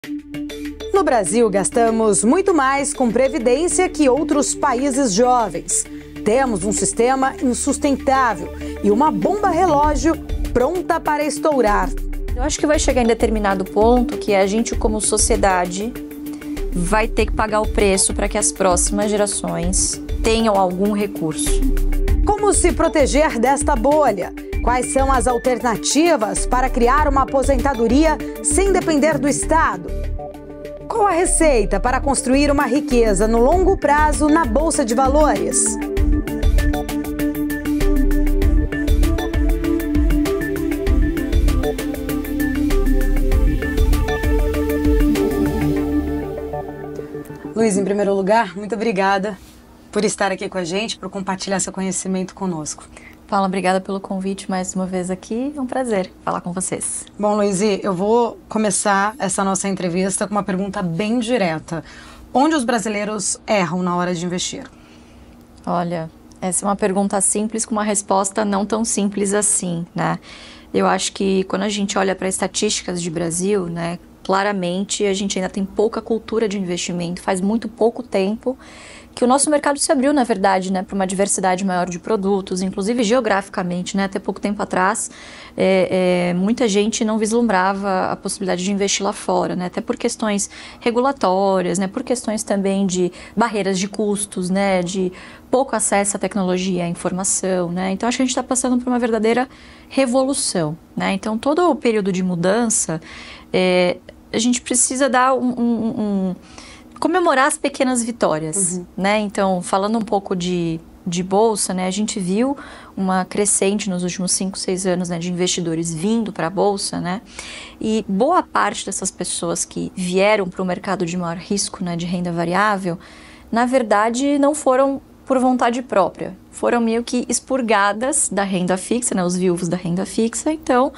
No Brasil, gastamos muito mais com previdência que outros países jovens. Temos um sistema insustentável e uma bomba relógio pronta para estourar. Eu acho que vai chegar em determinado ponto que a gente, como sociedade, vai ter que pagar o preço para que as próximas gerações tenham algum recurso. Como se proteger desta bolha? Quais são as alternativas para criar uma aposentadoria sem depender do Estado? Qual a receita para construir uma riqueza no longo prazo na Bolsa de Valores? Luiz, em primeiro lugar, muito obrigada por estar aqui com a gente, por compartilhar seu conhecimento conosco. Paula, obrigada pelo convite mais uma vez aqui. É um prazer falar com vocês. Bom, Luiz, eu vou começar essa nossa entrevista com uma pergunta bem direta. Onde os brasileiros erram na hora de investir? Olha, essa é uma pergunta simples com uma resposta não tão simples assim, né? Eu acho que quando a gente olha para estatísticas de Brasil, né, claramente a gente ainda tem pouca cultura de investimento. Faz muito pouco tempo que o nosso mercado se abriu, na verdade, né, para uma diversidade maior de produtos, inclusive geograficamente, né, até pouco tempo atrás, muita gente não vislumbrava a possibilidade de investir lá fora, né, até por questões regulatórias, né, por questões também de barreiras de custos, né, de pouco acesso à tecnologia, à informação, né, então acho que a gente está passando por uma verdadeira revolução, né, então todo o período de mudança, a gente precisa dar comemorar as pequenas vitórias, né? Então, falando um pouco de bolsa, né? A gente viu uma crescente nos últimos 5, 6 anos, né, de investidores vindo para a bolsa, né? E boa parte dessas pessoas que vieram para o mercado de maior risco, né, de renda variável, na verdade não foram por vontade própria, foram meio que expurgadas da renda fixa, né, os viúvos da renda fixa. Então,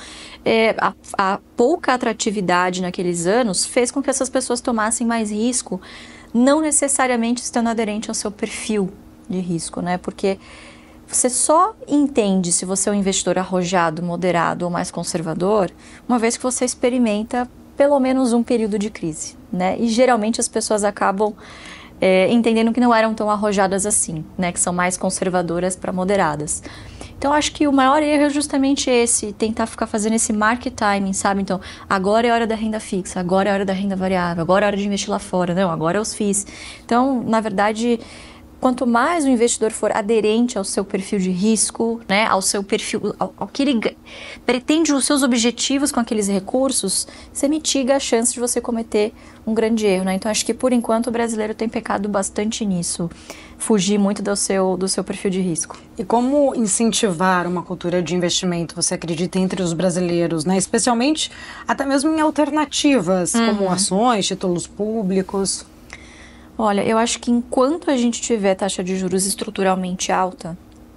a pouca atratividade naqueles anos fez com que essas pessoas tomassem mais risco, não necessariamente estando aderente ao seu perfil de risco, né? Porque você só entende se você é um investidor arrojado, moderado ou mais conservador, uma vez que você experimenta pelo menos um período de crise, né? E geralmente as pessoas acabam entendendo que não eram tão arrojadas assim, né? Que são mais conservadoras para moderadas. Então, acho que o maior erro é justamente esse, tentar ficar fazendo esse market timing, sabe? Então, agora é hora da renda fixa, agora é hora da renda variável, agora é hora de investir lá fora, não, agora é os FIIs. Então, na verdade, quanto mais o investidor for aderente ao seu perfil de risco, né, ao seu perfil, ao que ele pretende, os seus objetivos com aqueles recursos, você mitiga a chance de você cometer um grande erro, né? Então, acho que, por enquanto, o brasileiro tem pecado bastante nisso, fugir muito do seu perfil de risco. E como incentivar uma cultura de investimento, você acredita, entre os brasileiros, né? Especialmente, até mesmo em alternativas, como ações, títulos públicos? Olha, eu acho que enquanto a gente tiver taxa de juros estruturalmente altas,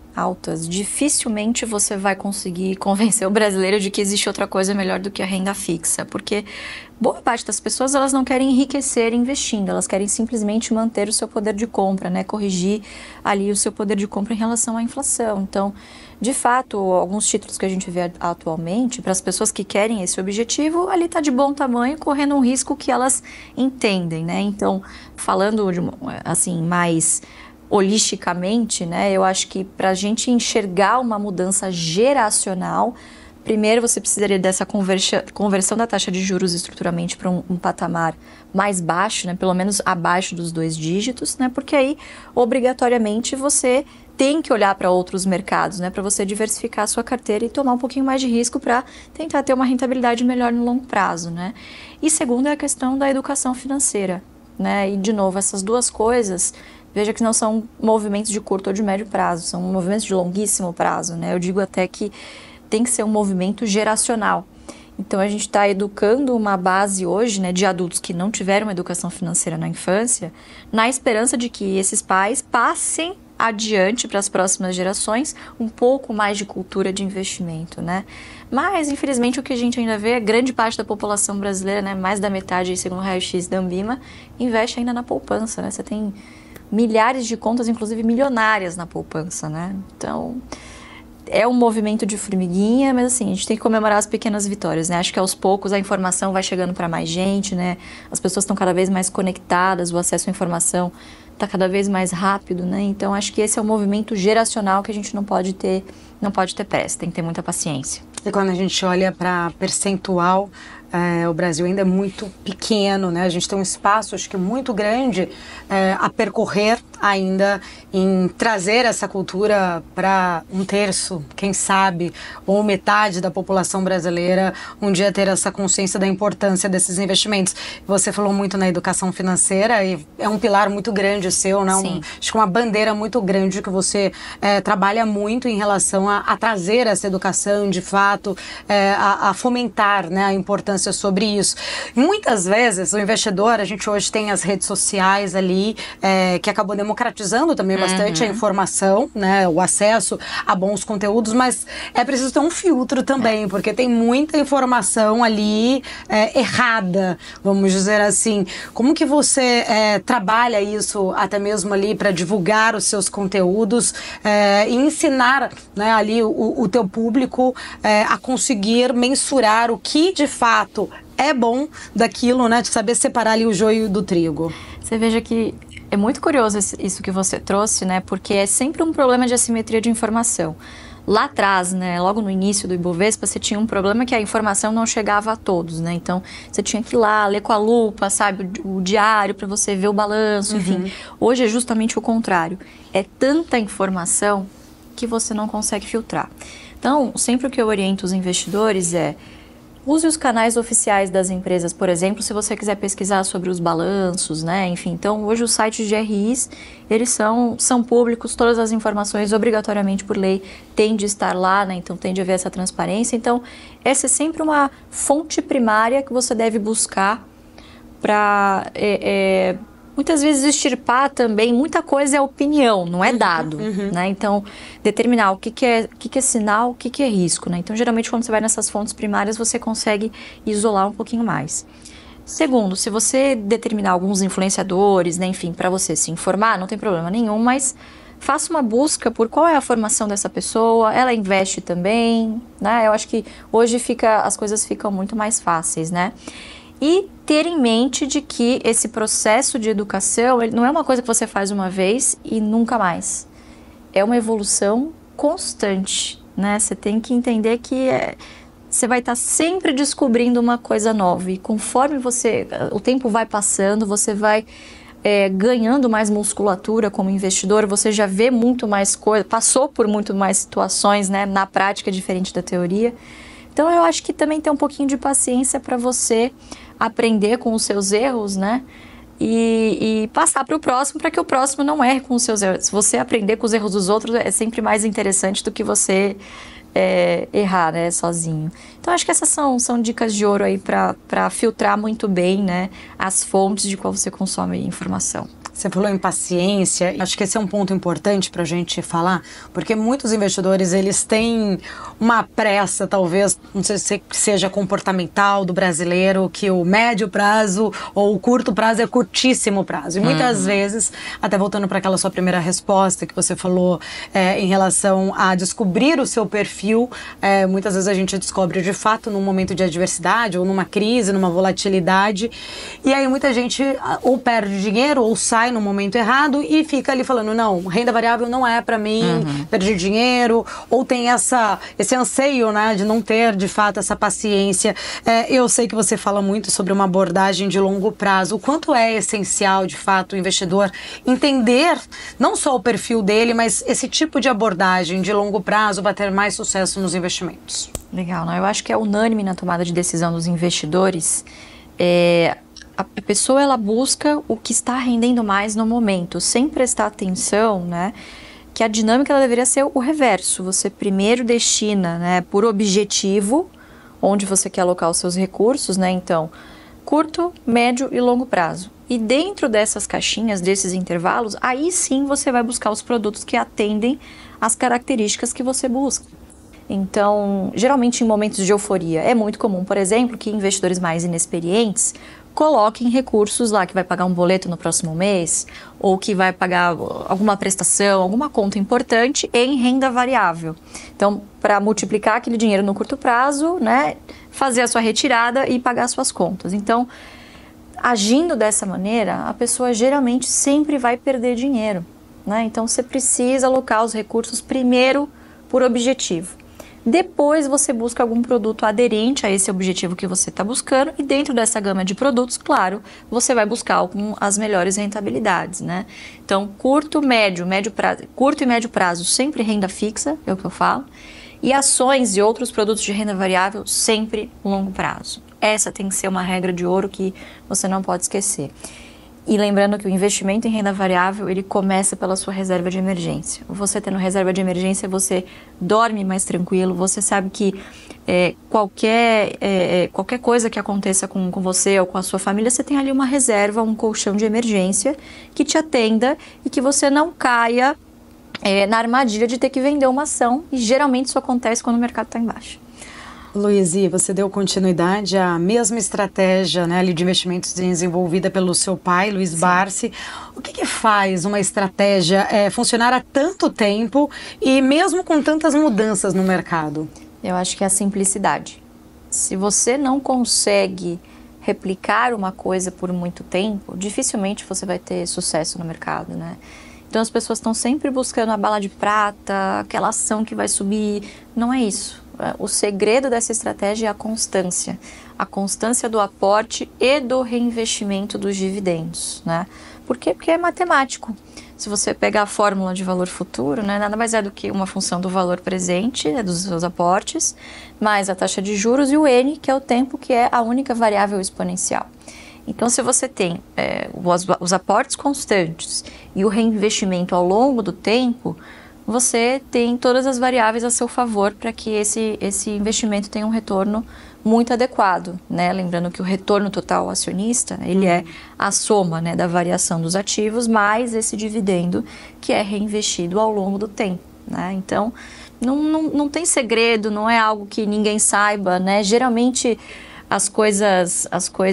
dificilmente você vai conseguir convencer o brasileiro de que existe outra coisa melhor do que a renda fixa, porque boa parte das pessoas, elas não querem enriquecer investindo, elas querem simplesmente manter o seu poder de compra, né, corrigir ali o seu poder de compra em relação à inflação. Então, de fato, alguns títulos que a gente vê atualmente, para as pessoas que querem esse objetivo, ali está de bom tamanho, correndo um risco que elas entendem, né? Então, falando de, assim, mais holisticamente, né, eu acho que para a gente enxergar uma mudança geracional, primeiro você precisaria dessa conversão da taxa de juros estruturalmente para um patamar mais baixo, né, pelo menos abaixo dos 2 dígitos, né, porque aí obrigatoriamente você tem que olhar para outros mercados, né, para você diversificar a sua carteira e tomar um pouquinho mais de risco para tentar ter uma rentabilidade melhor no longo prazo, né. E segundo é a questão da educação financeira, né, e de novo essas duas coisas, veja que não são movimentos de curto ou de médio prazo, são movimentos de longuíssimo prazo, né? Eu digo até que tem que ser um movimento geracional. Então, a gente está educando uma base hoje, né, de adultos que não tiveram educação financeira na infância, na esperança de que esses pais passem adiante para as próximas gerações um pouco mais de cultura de investimento, né? Mas, infelizmente, o que a gente ainda vê é grande parte da população brasileira, né, mais da metade, segundo o raio-x da Ambima, investe ainda na poupança, né? Você tem milhares de contas, inclusive milionárias na poupança, né? Então, é um movimento de formiguinha, mas assim, a gente tem que comemorar as pequenas vitórias, né? Acho que aos poucos a informação vai chegando para mais gente, né? As pessoas estão cada vez mais conectadas, o acesso à informação está cada vez mais rápido, né? Então acho que esse é um movimento geracional que a gente não pode ter pressa, tem que ter muita paciência. E quando a gente olha para percentual, o Brasil ainda é muito pequeno, né? A gente tem um espaço, acho que muito grande a percorrer ainda em trazer essa cultura para 1/3, quem sabe, ou metade da população brasileira um dia ter essa consciência da importância desses investimentos. Você falou muito na educação financeira e é um pilar muito grande seu, né? Acho que uma bandeira muito grande que você trabalha muito em relação a trazer essa educação, de fato, a fomentar, né, a importância sobre isso. Muitas vezes o investidor, a gente hoje tem as redes sociais ali, que acabou democratizando também bastante a informação, né, o acesso a bons conteúdos, mas é preciso ter um filtro também, porque tem muita informação ali errada, vamos dizer assim. Como que você trabalha isso até mesmo ali para divulgar os seus conteúdos e ensinar, né, ali o teu público a conseguir mensurar o que de fato é bom daquilo, né, de saber separar ali o joio do trigo? Você veja que é muito curioso isso que você trouxe, né, porque é sempre um problema de assimetria de informação. Lá atrás, né, logo no início do Ibovespa, você tinha um problema que a informação não chegava a todos, né? Então, você tinha que ir lá, ler com a lupa, sabe, o diário para você ver o balanço, enfim. Hoje é justamente o contrário. É tanta informação que você não consegue filtrar. Então, sempre o que eu oriento os investidores use os canais oficiais das empresas, por exemplo, se você quiser pesquisar sobre os balanços, né? Enfim, então hoje os sites de RIs, eles são públicos, todas as informações obrigatoriamente por lei têm de estar lá, né? Então tem de haver essa transparência. Então essa é sempre uma fonte primária que você deve buscar para muitas vezes extirpar também, muita coisa é opinião, não é dado, né? Então, determinar o que é sinal, o que é risco, né? Então, geralmente, quando você vai nessas fontes primárias, você consegue isolar um pouquinho mais. Segundo, se você determinar alguns influenciadores, né, enfim, para você se informar, não tem problema nenhum, mas faça uma busca por qual é a formação dessa pessoa, ela investe também, né? Eu acho que hoje as coisas ficam muito mais fáceis, né? E ter em mente de que esse processo de educação, ele não é uma coisa que você faz uma vez e nunca mais. É uma evolução constante, né? Você tem que entender que você vai estar sempre descobrindo uma coisa nova. E conforme o tempo vai passando, você vai ganhando mais musculatura como investidor, você já vê muito mais coisa, passou por muito mais situações, né, na prática, diferente da teoria. Então, eu acho que também tem um pouquinho de paciência para você aprender com os seus erros, né? E passar para o próximo, para que o próximo não erre com os seus erros. Se você aprender com os erros dos outros, é sempre mais interessante do que você errar, né, sozinho. Então, acho que essas são dicas de ouro aí para filtrar muito bem, né, as fontes de qual você consome informação. Você falou em paciência, acho que esse é um ponto importante para a gente falar, porque muitos investidores, eles têm uma pressa, talvez, não sei se seja comportamental do brasileiro, que o médio prazo ou o curto prazo é curtíssimo prazo. E muitas vezes, até voltando para aquela sua primeira resposta que você falou em relação a descobrir o seu perfil, muitas vezes a gente descobre de fato num momento de adversidade ou numa crise, numa volatilidade, e aí muita gente ou perde dinheiro ou sai no momento errado e fica ali falando, não, renda variável não é para mim, perdi dinheiro, ou tem esse anseio, né, de não ter de fato essa paciência. Eu sei que você fala muito sobre uma abordagem de longo prazo, o quanto é essencial de fato o investidor entender não só o perfil dele, mas esse tipo de abordagem de longo prazo para ter mais sucesso nos investimentos. Legal, né? Eu acho que é unânime na tomada de decisão dos investidores. A pessoa, ela busca o que está rendendo mais no momento, sem prestar atenção, né, que a dinâmica ela deveria ser o reverso. Você primeiro destina, né, por objetivo, onde você quer alocar os seus recursos, né, então, curto, médio e longo prazo. E dentro dessas caixinhas, desses intervalos, aí sim você vai buscar os produtos que atendem às características que você busca. Então, geralmente em momentos de euforia, é muito comum, por exemplo, que investidores mais inexperientes coloquem recursos lá, que vai pagar um boleto no próximo mês, ou que vai pagar alguma prestação, alguma conta importante em renda variável. Então, para multiplicar aquele dinheiro no curto prazo, né, fazer a sua retirada e pagar as suas contas. Então, agindo dessa maneira, a pessoa geralmente sempre vai perder dinheiro, né? Então, você precisa alocar os recursos primeiro por objetivo. Depois você busca algum produto aderente a esse objetivo que você está buscando e dentro dessa gama de produtos, claro, você vai buscar as melhores rentabilidades, né? Então, curto e médio prazo, sempre renda fixa, é o que eu falo, e ações e outros produtos de renda variável, sempre longo prazo. Essa tem que ser uma regra de ouro que você não pode esquecer. E lembrando que o investimento em renda variável, ele começa pela sua reserva de emergência. Você tendo reserva de emergência, você dorme mais tranquilo, você sabe que qualquer coisa que aconteça com você ou com a sua família, você tem ali uma reserva, um colchão de emergência que te atenda e que você não caia na armadilha de ter que vender uma ação. E geralmente isso acontece quando o mercado está em baixa. Luiz, você deu continuidade à mesma estratégia, né, ali de investimentos desenvolvida pelo seu pai, Luiz Barsi. O que faz uma estratégia funcionar há tanto tempo e mesmo com tantas mudanças no mercado? Eu acho que é a simplicidade. Se você não consegue replicar uma coisa por muito tempo, dificilmente você vai ter sucesso no mercado, né? Então as pessoas estão sempre buscando a bala de prata, aquela ação que vai subir. Não é isso. O segredo dessa estratégia é a constância do aporte e do reinvestimento dos dividendos, né? Por quê? Porque é matemático. Se você pegar a fórmula de valor futuro, né, nada mais é do que uma função do valor presente, né, dos seus aportes, mais a taxa de juros e o N, que é o tempo, que é a única variável exponencial. Então, se você tem os aportes constantes e o reinvestimento ao longo do tempo, você tem todas as variáveis a seu favor para que esse investimento tenha um retorno muito adequado, né? Lembrando que o retorno total acionista, ele é a soma, né, da variação dos ativos mais esse dividendo que é reinvestido ao longo do tempo, né? Então, não tem segredo, não é algo que ninguém saiba, né? Geralmente, as coisas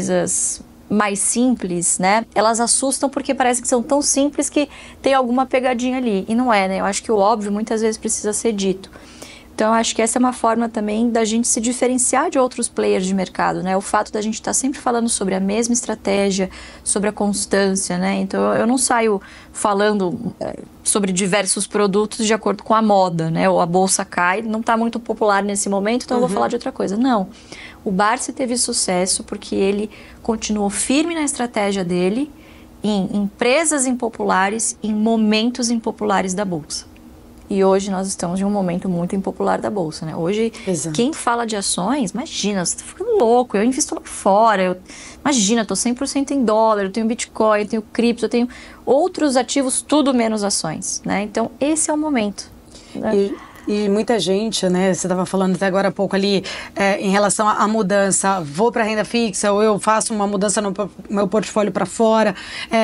mais simples, né? Elas assustam porque parece que são tão simples que tem alguma pegadinha ali. E não é, né? Eu acho que o óbvio muitas vezes precisa ser dito. Então, eu acho que essa é uma forma também da gente se diferenciar de outros players de mercado, né? O fato da gente estar sempre falando sobre a mesma estratégia, sobre a constância, né? Então, eu não saio falando sobre diversos produtos de acordo com a moda, né? Ou a bolsa cai, não está muito popular nesse momento, então eu vou falar de outra coisa. Não. O Barsi teve sucesso porque ele continuou firme na estratégia dele em empresas impopulares, em momentos impopulares da bolsa. E hoje nós estamos em um momento muito impopular da bolsa, né? Hoje, quem fala de ações, imagina, você tá ficando louco, eu invisto lá fora, imagina, eu tô 100% em dólar, eu tenho Bitcoin, eu tenho cripto, eu tenho outros ativos, tudo menos ações, né? Então, esse é o momento, né? E muita gente, né, você estava falando até agora há pouco ali, em relação à mudança, vou para renda fixa ou eu faço uma mudança no meu portfólio para fora,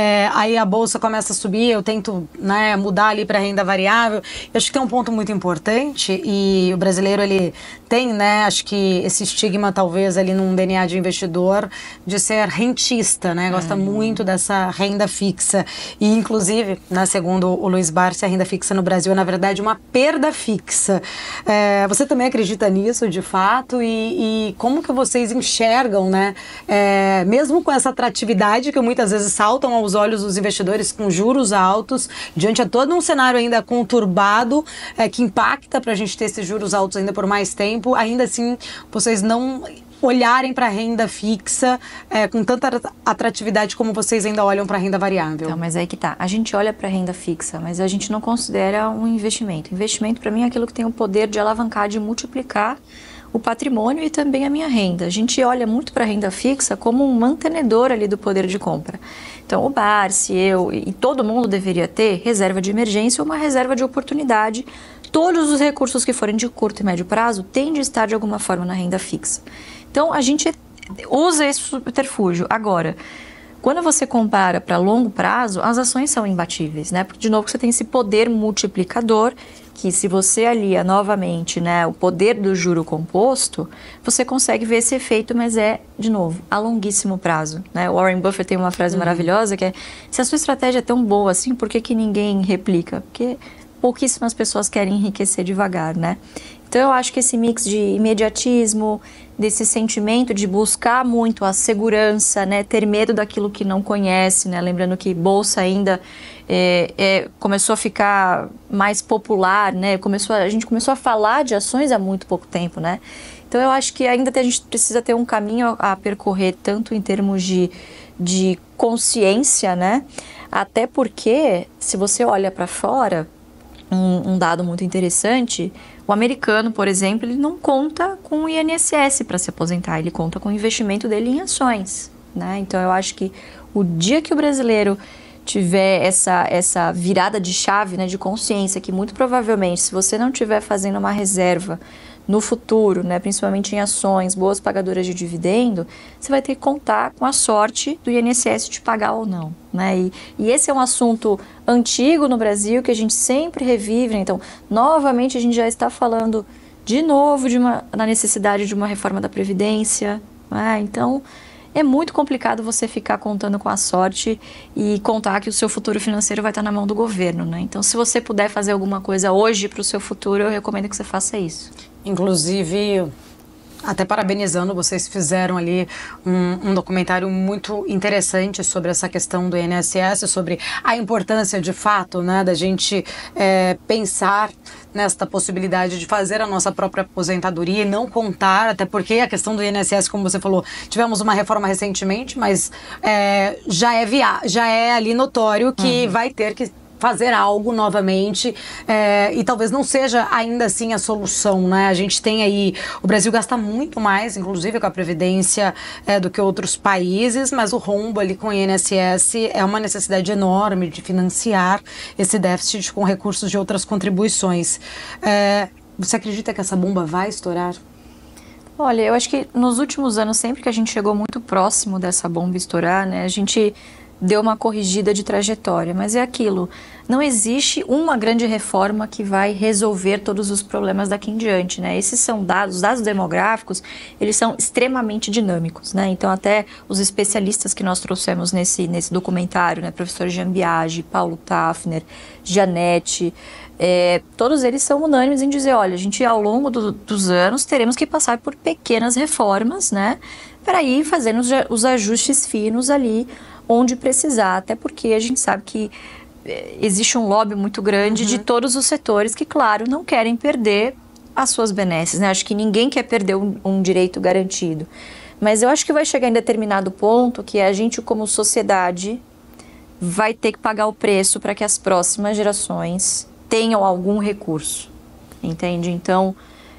aí a bolsa começa a subir, eu tento, né, mudar ali para renda variável. Eu acho que tem um ponto muito importante e o brasileiro, ele tem, né, acho que esse estigma talvez ali num DNA de investidor de ser rentista, né, gosta muito dessa renda fixa e inclusive, né, segundo o Luiz Barsi, a renda fixa no Brasil é na verdade uma perda fixa. Você também acredita nisso de fato e como que vocês enxergam, né, mesmo com essa atratividade que muitas vezes saltam aos olhos dos investidores com juros altos, diante de todo um cenário ainda conturbado que impacta para a gente ter esses juros altos ainda por mais tempo, ainda assim vocês não olharem para a renda fixa com tanta atratividade como vocês ainda olham para a renda variável? Então, mas aí que tá. A gente olha para a renda fixa, mas a gente não considera um investimento. Investimento, para mim, é aquilo que tem o poder de alavancar, de multiplicar o patrimônio e também a minha renda. A gente olha muito para a renda fixa como um mantenedor ali do poder de compra. Então, o Barsi, eu e todo mundo deveria ter reserva de emergência ou uma reserva de oportunidade. Todos os recursos que forem de curto e médio prazo têm de estar de alguma forma na renda fixa. Então, a gente usa esse subterfúgio. Agora, quando você compara para longo prazo, as ações são imbatíveis, né? Porque, de novo, você tem esse poder multiplicador que se você alia novamente, né, o poder do juro composto, você consegue ver esse efeito, mas de novo, a longuíssimo prazo, né? O Warren Buffett tem uma frase maravilhosa que é: se a sua estratégia é tão boa assim, por que ninguém replica? Porque pouquíssimas pessoas querem enriquecer devagar, né? Então eu acho que esse mix de imediatismo, desse sentimento de buscar muito a segurança, né, ter medo daquilo que não conhece, né, lembrando que bolsa ainda começou a ficar mais popular, né, a gente começou a falar de ações há muito pouco tempo, né. Então eu acho que ainda a gente precisa ter um caminho a percorrer, tanto em termos de consciência, né, até porque se você olha para fora, um dado muito interessante, o americano, por exemplo, ele não conta com o INSS para se aposentar, ele conta com o investimento dele em ações, né? Então eu acho que o dia que o brasileiro tiver essa virada de chave, né, de consciência, que muito provavelmente, se você não estiver fazendo uma reserva no futuro, né, principalmente em ações, boas pagadoras de dividendo, você vai ter que contar com a sorte do INSS te pagar ou não, né? E esse é um assunto antigo no Brasil que a gente sempre revive, né? Então, novamente a gente já está falando de novo na necessidade de uma reforma da Previdência, né? Então, é muito complicado você ficar contando com a sorte e contar que o seu futuro financeiro vai estar na mão do governo, né? Então, se você puder fazer alguma coisa hoje para o seu futuro, eu recomendo que você faça isso. Inclusive, até parabenizando, vocês fizeram ali um documentário muito interessante sobre essa questão do INSS, sobre a importância de fato, né, da gente pensar nesta possibilidade de fazer a nossa própria aposentadoria e não contar, até porque a questão do INSS, como você falou, tivemos uma reforma recentemente, mas já é ali notório que vai ter que fazer algo novamente e talvez não seja ainda assim a solução, né? A gente tem aí, o Brasil gasta muito mais, inclusive com a Previdência, do que outros países, mas o rombo ali com o INSS é uma necessidade enorme de financiar esse déficit com recursos de outras contribuições. Você acredita que essa bomba vai estourar? Olha, eu acho que nos últimos anos, sempre que a gente chegou muito próximo dessa bomba estourar, né, a gente deu uma corrigida de trajetória, mas é aquilo, não existe uma grande reforma que vai resolver todos os problemas daqui em diante, né? Esses são os dados demográficos, eles são extremamente dinâmicos, né? Então até os especialistas que nós trouxemos nesse documentário, né, professor Jean Biagi, Paulo Tafner, Janete, todos eles são unânimes em dizer, olha, a gente ao longo dos anos teremos que passar por pequenas reformas, né, para ir fazendo os ajustes finos ali onde precisar, até porque a gente sabe que existe um lobby muito grande de todos os setores que, claro, não querem perder as suas benesses, né? Acho que ninguém quer perder um direito garantido. Mas eu acho que vai chegar em determinado ponto que a gente, como sociedade, vai ter que pagar o preço para que as próximas gerações tenham algum recurso, entende? Então,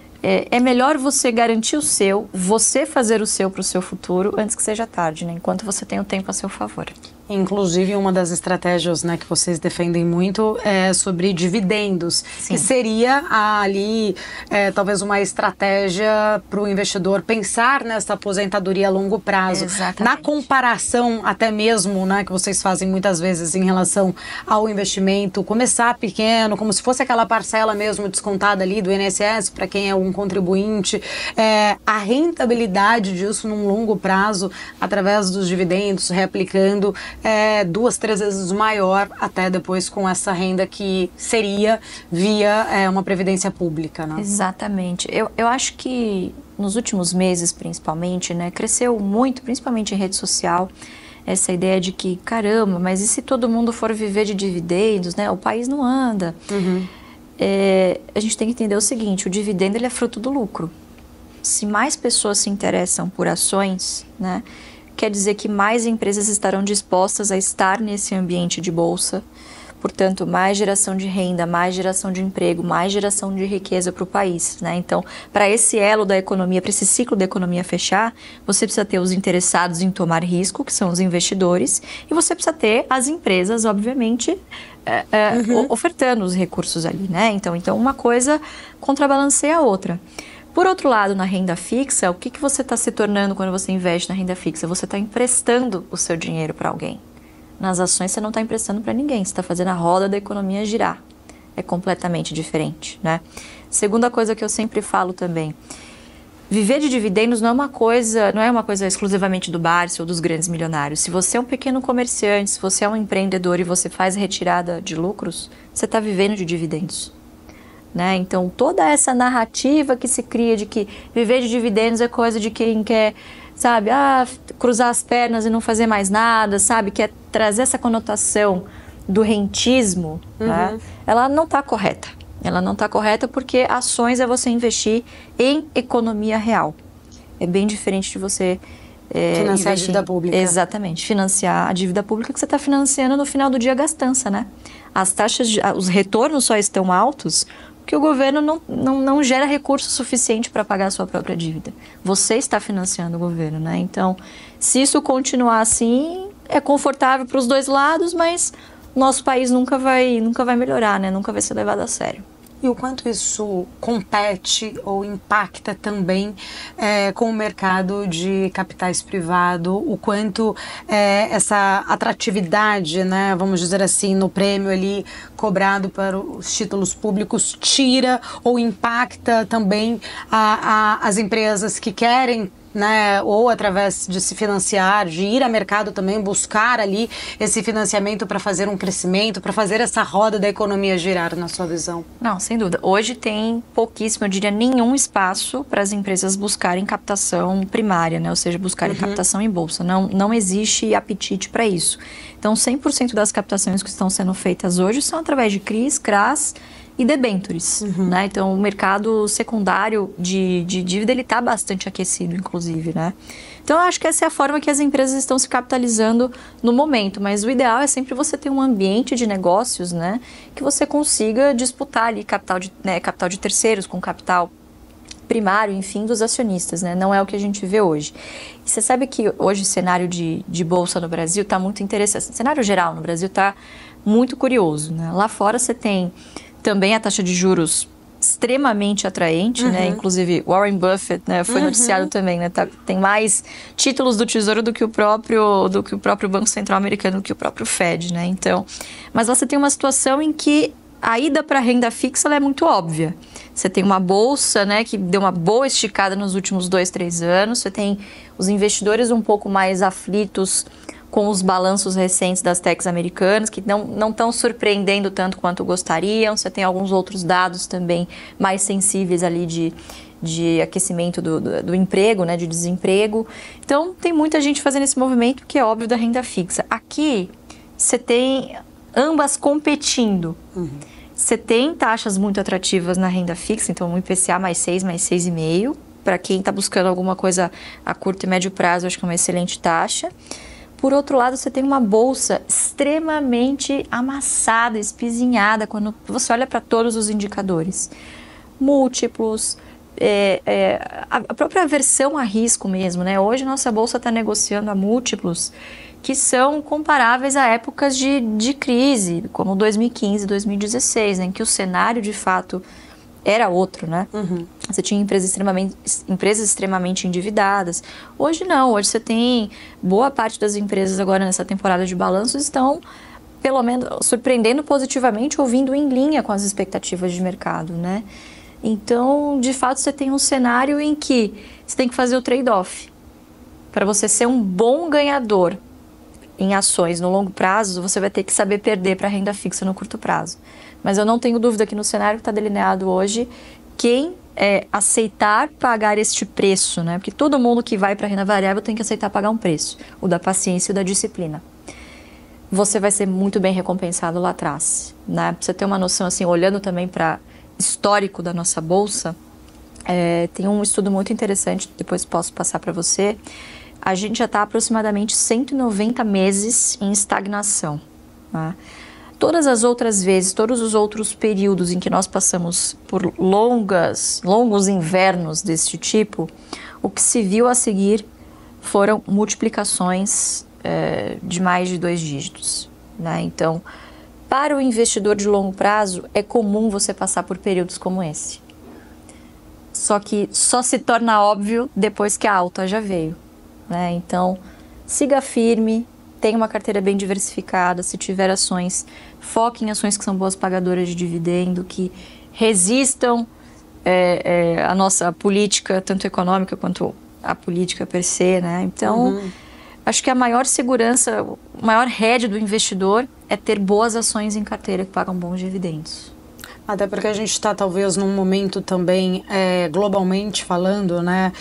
é melhor você garantir o seu, você fazer o seu para o seu futuro antes que seja tarde, né? Enquanto você tem o tempo a seu favor. Inclusive, uma das estratégias, né, que vocês defendem muito é sobre dividendos, Sim. que seria ali talvez uma estratégia para o investidor pensar nessa aposentadoria a longo prazo. Exatamente. Na comparação até mesmo, né, que vocês fazem muitas vezes em relação ao investimento, começar pequeno, como se fosse aquela parcela mesmo descontada ali do INSS para quem é um contribuinte, a rentabilidade disso num longo prazo, através dos dividendos, reaplicando, 2, 3 vezes maior até depois com essa renda que seria via uma previdência pública, né? Exatamente. Eu acho que nos últimos meses, principalmente, né, cresceu muito, principalmente em rede social, essa ideia de que, caramba, mas e se todo mundo for viver de dividendos, né? O país não anda. A gente tem que entender o seguinte, o dividendo ele é fruto do lucro. Se mais pessoas se interessam por ações, né, quer dizer que mais empresas estarão dispostas a estar nesse ambiente de bolsa, portanto, mais geração de renda, mais geração de emprego, mais geração de riqueza para o país, né? Então, para esse elo da economia, para esse ciclo da economia fechar, você precisa ter os interessados em tomar risco, que são os investidores, e você precisa ter as empresas, obviamente, ofertando os recursos ali, né? Então uma coisa contrabalanceia a outra. Por outro lado, na renda fixa, o que você está se tornando quando você investe na renda fixa? Você está emprestando o seu dinheiro para alguém. Nas ações, você não está emprestando para ninguém, você está fazendo a roda da economia girar. é completamente diferente, né? Segunda coisa que eu sempre falo também, viver de dividendos não é uma coisa exclusivamente do Barsi ou dos grandes milionários. Se você é um pequeno comerciante, se você é um empreendedor e você faz retirada de lucros, você está vivendo de dividendos, né? Então, toda essa narrativa que se cria de que viver de dividendos é coisa de quem quer, sabe, cruzar as pernas e não fazer mais nada, sabe, quer trazer essa conotação do rentismo, né? Ela não está correta. Ela não está correta porque ações é você investir em economia real. É bem diferente de você financiar a dívida pública. Exatamente, financiar a dívida pública que você está financiando no final do dia a gastança, né? As taxas, os retornos só estão altos porque o governo não gera recurso suficiente para pagar a sua própria dívida. Você está financiando o governo, né? Então, se isso continuar assim, é confortável para os dois lados, mas nosso país nunca vai melhorar, né? Nunca vai ser levado a sério. E o quanto isso compete ou impacta também com o mercado de capitais privado, o quanto essa atratividade, né, vamos dizer assim, no prêmio ali cobrado para os títulos públicos tira ou impacta também as empresas que querem, né, ou através de se financiar, de ir a mercado também, buscar ali esse financiamento para fazer um crescimento, para fazer essa roda da economia girar, na sua visão? Não, sem dúvida. Hoje tem pouquíssimo, eu diria nenhum espaço para as empresas buscarem captação primária, né, ou seja, buscarem captação em bolsa. Não existe apetite para isso. Então, 100% das captações que estão sendo feitas hoje são através de CRIs, CRAs e debêntures, né? Então, o mercado secundário de dívida, ele está bastante aquecido, inclusive, né? Então, eu acho que essa é a forma que as empresas estão se capitalizando no momento, mas o ideal é sempre você ter um ambiente de negócios, né? Que você consiga disputar ali capital de terceiros com capital primário, enfim, dos acionistas, né? Não é o que a gente vê hoje. E você sabe que hoje o cenário de bolsa no Brasil está muito interessante. O cenário geral no Brasil está muito curioso, né? Lá fora você tem também a taxa de juros extremamente atraente, né? Inclusive Warren Buffett, né, foi noticiado também, né? Tem mais títulos do Tesouro do que o próprio Banco Central americano, do que o próprio Fed, né? Então, mas você tem uma situação em que a ida para a renda fixa ela é muito óbvia. Você tem uma bolsa, né, que deu uma boa esticada nos últimos 2, 3 anos. Você tem os investidores um pouco mais aflitos com os balanços recentes das techs americanas, que não estão surpreendendo tanto quanto gostariam. Você tem alguns outros dados também mais sensíveis ali de aquecimento do emprego, né, de desemprego. Então, tem muita gente fazendo esse movimento que é óbvio da renda fixa. Aqui, você tem ambas competindo. Você tem taxas muito atrativas na renda fixa, então um IPCA mais 6, mais 6,5. Para quem está buscando alguma coisa a curto e médio prazo, acho que é uma excelente taxa. Por outro lado, você tem uma bolsa extremamente amassada, espizinhada, quando você olha para todos os indicadores. Múltiplos, a própria aversão a risco mesmo, né? Hoje nossa bolsa está negociando a múltiplos que são comparáveis a épocas de crise, como 2015, 2016, né, em que o cenário de fato era outro, né? Você tinha empresas extremamente endividadas. Hoje não, hoje você tem boa parte das empresas agora nessa temporada de balanços estão, pelo menos, surpreendendo positivamente ou vindo em linha com as expectativas de mercado, né? Então, de fato, você tem um cenário em que você tem que fazer o trade-off. Para você ser um bom ganhador em ações no longo prazo, você vai ter que saber perder para a renda fixa no curto prazo. Mas eu não tenho dúvida que no cenário que está delineado hoje, quem aceitar pagar este preço, né? Porque todo mundo que vai para a renda variável tem que aceitar pagar um preço, o da paciência e o da disciplina. Você vai ser muito bem recompensado lá atrás, né? Pra você ter uma noção, assim, olhando também para histórico da nossa bolsa, tem um estudo muito interessante, depois posso passar para você. A gente já está aproximadamente 190 meses em estagnação, né? Todas as outras vezes, todos os outros períodos em que nós passamos por longos invernos deste tipo, o que se viu a seguir foram multiplicações de mais de 2 dígitos, né? Então, para o investidor de longo prazo, é comum você passar por períodos como esse. Só que só se torna óbvio depois que a alta já veio, né? Então, siga firme, tenha uma carteira bem diversificada, se tiver ações, foque em ações que são boas pagadoras de dividendo, que resistam a nossa política, tanto econômica quanto a política per se, né? Então, acho que a maior segurança, o maior hedge do investidor é ter boas ações em carteira que pagam bons dividendos. Até porque a gente está talvez num momento também, globalmente falando, né,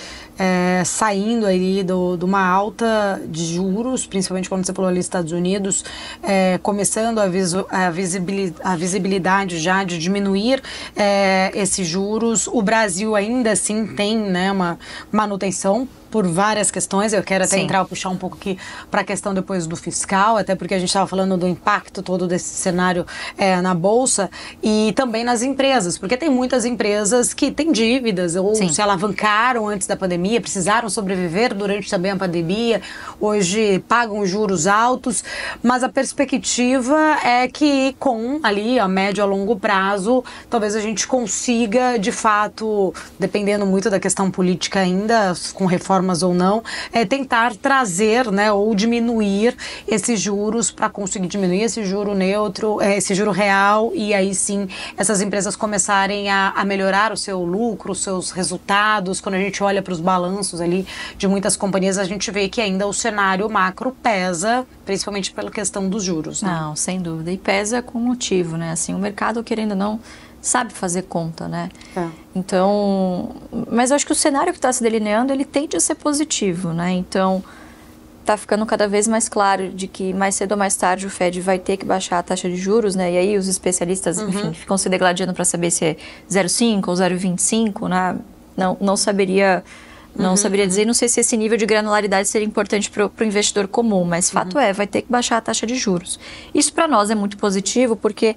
saindo aí de uma alta de juros, principalmente quando você falou ali Estados Unidos, começando a visibilidade já de diminuir esses juros. O Brasil ainda assim tem, né, uma manutenção por várias questões. Eu quero até puxar um pouco aqui para a questão depois do fiscal, até porque a gente estava falando do impacto todo desse cenário na Bolsa e também nas empresas, porque tem muitas empresas que têm dívidas ou se alavancaram antes da pandemia, precisaram sobreviver durante também a pandemia, hoje pagam juros altos, mas a perspectiva é que com ali a médio a longo prazo, talvez a gente consiga de fato, dependendo muito da questão política ainda, com reformas ou não, tentar trazer, né, ou diminuir esses juros para conseguir diminuir esse juro neutro, esse juro real, e aí sim essas empresas começarem a melhorar o seu lucro, os seus resultados. Quando a gente olha para os balanços ali de muitas companhias, a gente vê que ainda o cenário macro pesa, principalmente pela questão dos juros, né? Não, sem dúvida, e pesa com motivo, né? Assim, o mercado, querendo ou não, sabe fazer conta, né? Então, mas eu acho que o cenário que está se delineando, ele tende a ser positivo, né? Então, está ficando cada vez mais claro de que mais cedo ou mais tarde o Fed vai ter que baixar a taxa de juros, né? E aí os especialistas, enfim, ficam se degladiando para saber se é 0,5 ou 0,25, né? Não saberia dizer, não sei se esse nível de granularidade seria importante para o investidor comum, mas fato vai ter que baixar a taxa de juros. Isso para nós é muito positivo, porque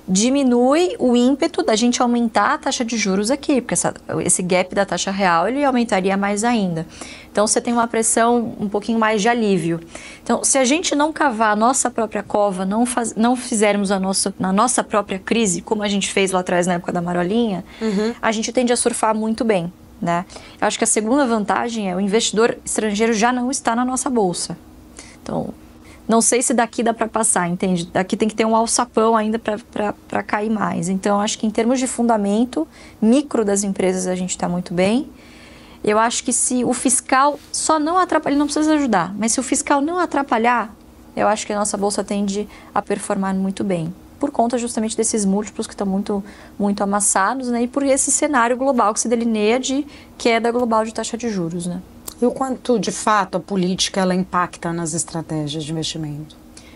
diminui o ímpeto da gente aumentar a taxa de juros aqui, porque esse gap da taxa real, ele aumentaria mais ainda. Então, você tem uma pressão um pouquinho mais de alívio. Então, se a gente não cavar a nossa própria cova, não fizermos na nossa própria crise, como a gente fez lá atrás na época da marolinha, a gente tende a surfar muito bem, né? Eu acho que a segunda vantagem é o investidor estrangeiro já não está na nossa bolsa. Então, não sei se daqui dá para passar, entende? Daqui tem que ter um alçapão ainda para cair mais. Então, acho que em termos de fundamento micro das empresas a gente está muito bem. Eu acho que se o fiscal só não atrapalhar, ele não precisa ajudar, mas se o fiscal não atrapalhar, eu acho que a nossa bolsa tende a performar muito bem. Por conta justamente desses múltiplos que estão muito, muito amassados, né? E por esse cenário global que se delineia de queda global de taxa de juros, né? E o quanto, de fato, a política ela impacta nas estratégias de investimento?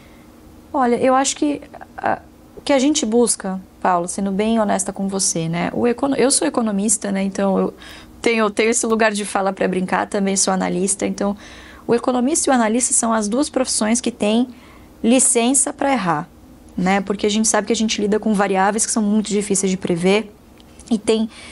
Olha, eu acho que o que a gente busca, Paulo, sendo bem honesta com você, né? Eu sou economista, né? Então, eu tenho esse lugar de fala para brincar, também sou analista. Então, o economista e o analista são as duas profissões que têm licença para errar, né? Porque a gente sabe que a gente lida com variáveis que são muito difíceis de prever e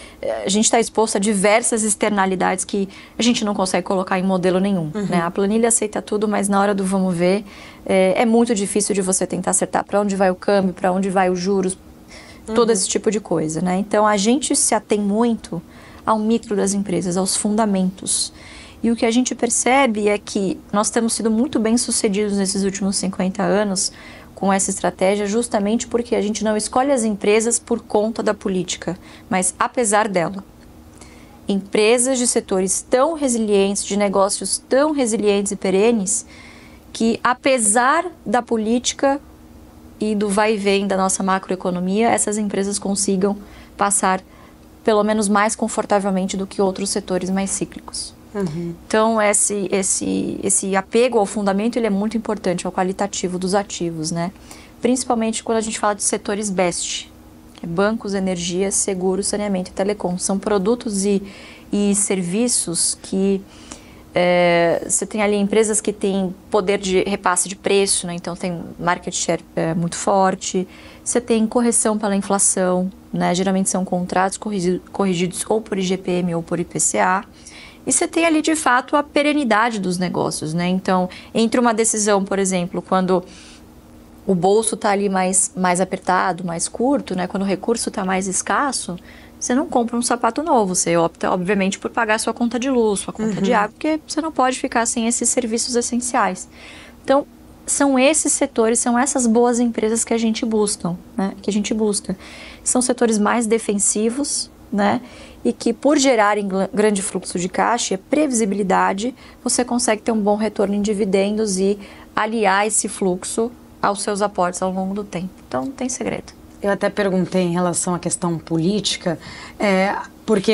a gente está exposto a diversas externalidades que a gente não consegue colocar em modelo nenhum, né? A planilha aceita tudo, mas na hora do vamos ver, é muito difícil de você tentar acertar para onde vai o câmbio, para onde vai os juros, todo esse tipo de coisa, né? Então, a gente se atém muito ao micro das empresas, aos fundamentos. E o que a gente percebe é que nós temos sido muito bem sucedidos nesses últimos 50 anos com essa estratégia, justamente porque a gente não escolhe as empresas por conta da política, mas apesar dela. Empresas de setores tão resilientes, de negócios tão resilientes e perenes, que apesar da política e do vai e vem da nossa macroeconomia, essas empresas consigam passar pelo menos mais confortavelmente do que outros setores mais cíclicos. Então, esse apego ao fundamento, ele é muito importante, ao qualitativo dos ativos, né? Principalmente quando a gente fala de setores BEST, que é bancos, energia, seguros, saneamento e telecom. São produtos e serviços que você tem ali empresas que têm poder de repasse de preço, né? Então tem market share muito forte, você tem correção pela inflação, né? Geralmente são contratos corrigidos ou por IGPM ou por IPCA. E você tem ali, de fato, a perenidade dos negócios, né? Então, entre uma decisão, por exemplo, quando o bolso está ali mais apertado, mais curto, né? Quando o recurso está mais escasso, você não compra um sapato novo. Você opta, obviamente, por pagar sua conta de luz, sua conta de água, porque você não pode ficar sem esses serviços essenciais. Então, são esses setores, são essas boas empresas que a gente busca, né? São setores mais defensivos, né? E que, por gerarem grande fluxo de caixa e previsibilidade, você consegue ter um bom retorno em dividendos e aliar esse fluxo aos seus aportes ao longo do tempo. Então, não tem segredo. Eu até perguntei em relação à questão política, porque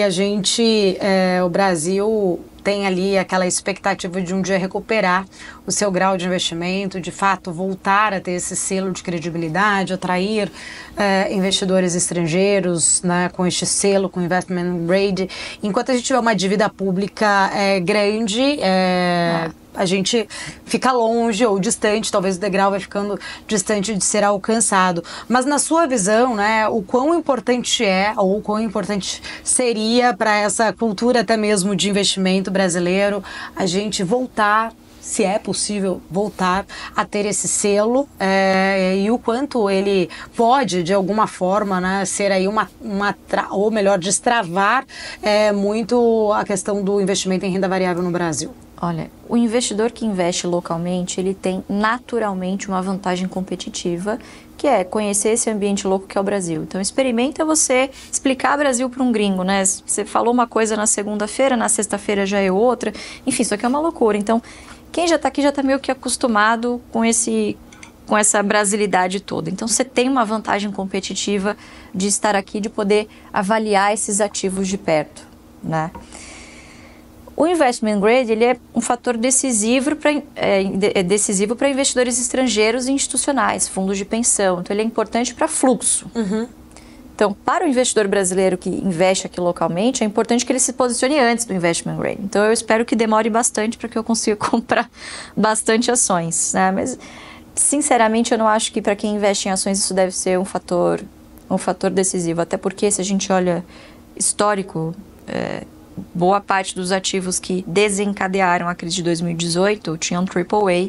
o Brasil tem ali aquela expectativa de um dia recuperar o seu grau de investimento, de fato voltar a ter esse selo de credibilidade, atrair investidores estrangeiros, né, com este selo, com investment grade. Enquanto a gente tiver uma dívida pública grande, a gente fica longe ou distante, talvez o degrau vai ficando distante de ser alcançado. Mas na sua visão, né, o quão importante ou o quão importante seria para essa cultura até mesmo de investimento brasileiro a gente voltar, se é possível, voltar a ter esse selo e o quanto ele pode, de alguma forma, né, ser aí ou melhor, destravar muito a questão do investimento em renda variável no Brasil? Olha, o investidor que investe localmente, ele tem naturalmente uma vantagem competitiva, que é conhecer esse ambiente louco que é o Brasil. Então, experimenta você explicar o Brasil para um gringo, né? Você falou uma coisa na segunda-feira, na sexta-feira já é outra. Enfim, isso aqui é uma loucura. Então, quem já está aqui já está meio que acostumado com essa brasilidade toda. Então, você tem uma vantagem competitiva de estar aqui, de poder avaliar esses ativos de perto, né? O investment grade, ele é um fator decisivo para investidores estrangeiros e institucionais, fundos de pensão. Então, ele é importante para fluxo. Uhum. Então, para o investidor brasileiro que investe aqui localmente, é importante que ele se posicione antes do investment grade. Então, eu espero que demore bastante para que eu consiga comprar bastante ações, né? Mas, sinceramente, eu não acho que para quem investe em ações isso deve ser um fator decisivo. Até porque, se a gente olha histórico, boa parte dos ativos que desencadearam a crise de 2018 tinham AAA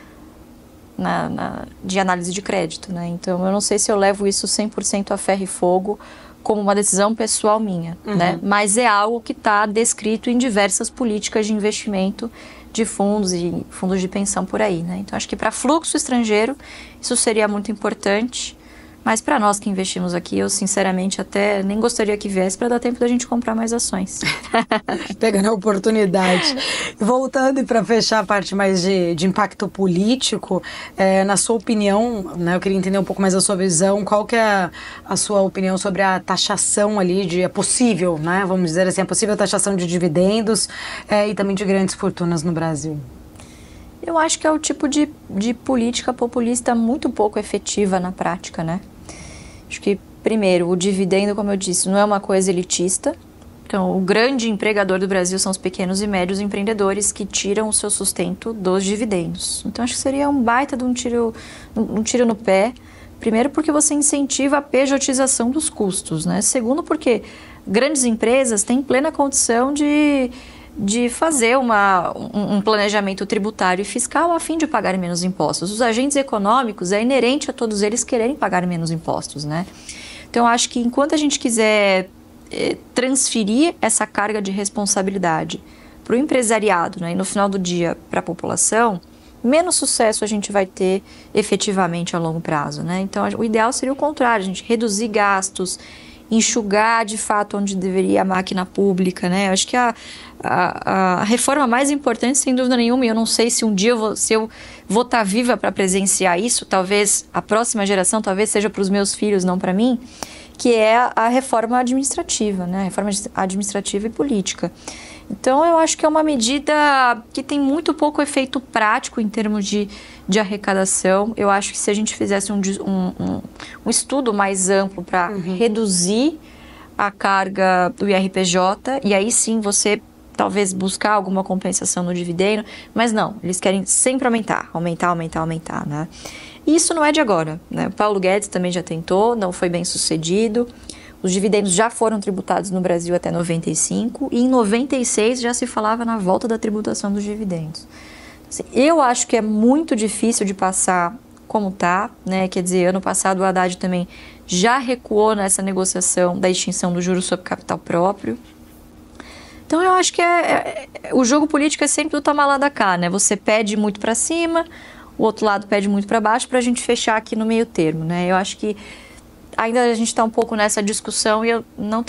de análise de crédito, né? Então, eu não sei se eu levo isso 100% a ferro e fogo como uma decisão pessoal minha, né? Mas é algo que está descrito em diversas políticas de investimento de fundos e fundos de pensão por aí, né? Então, acho que para fluxo estrangeiro isso seria muito importante. Mas para nós que investimos aqui, eu sinceramente até nem gostaria que viesse para dar tempo da gente comprar mais ações. Pegando a oportunidade. Voltando e para fechar a parte mais de impacto político, na sua opinião, né, eu queria entender um pouco mais a sua visão, qual que é a sua opinião sobre a taxação ali, a possível, né, vamos dizer assim, a possível taxação de dividendos e também de grandes fortunas no Brasil? Eu acho que é o tipo de política populista muito pouco efetiva na prática, né? Acho que, primeiro, o dividendo, como eu disse, não é uma coisa elitista. Então, o grande empregador do Brasil são os pequenos e médios empreendedores que tiram o seu sustento dos dividendos. Então, acho que seria um baita de um tiro no pé. Primeiro, porque você incentiva a pejotização dos custos, né? Segundo, porque grandes empresas têm plena condição de fazer um planejamento tributário e fiscal a fim de pagar menos impostos. Os agentes econômicos, é inerente a todos eles quererem pagar menos impostos, né? Então, eu acho que enquanto a gente quiser transferir essa carga de responsabilidade para o empresariado, né, e no final do dia para a população, menos sucesso a gente vai ter efetivamente a longo prazo, né? Então, o ideal seria o contrário, a gente reduzir gastos, enxugar de fato onde deveria a máquina pública, né? Eu acho que a reforma mais importante, sem dúvida nenhuma, e eu não sei se um dia se eu vou estar viva para presenciar isso, talvez a próxima geração, talvez seja para os meus filhos, não para mim, que é a reforma administrativa, né? A reforma administrativa e política. Então, eu acho que é uma medida que tem muito pouco efeito prático em termos de arrecadação. Eu acho que se a gente fizesse um estudo mais amplo para reduzir a carga do IRPJ, e aí sim você talvez buscar alguma compensação no dividendo, mas não, eles querem sempre aumentar, né? E isso não é de agora, né? O Paulo Guedes também já tentou, não foi bem sucedido. Os dividendos já foram tributados no Brasil até 95 e em 96 já se falava na volta da tributação dos dividendos. Assim, eu acho que é muito difícil de passar como está, né? Quer dizer, ano passado o Haddad também já recuou nessa negociação da extinção do juros sobre capital próprio. Então eu acho que o jogo político é sempre do toma lá da cá, né? Você pede muito para cima, o outro lado pede muito para baixo, para a gente fechar aqui no meio termo, né? Eu acho que ainda a gente está um pouco nessa discussão e eu não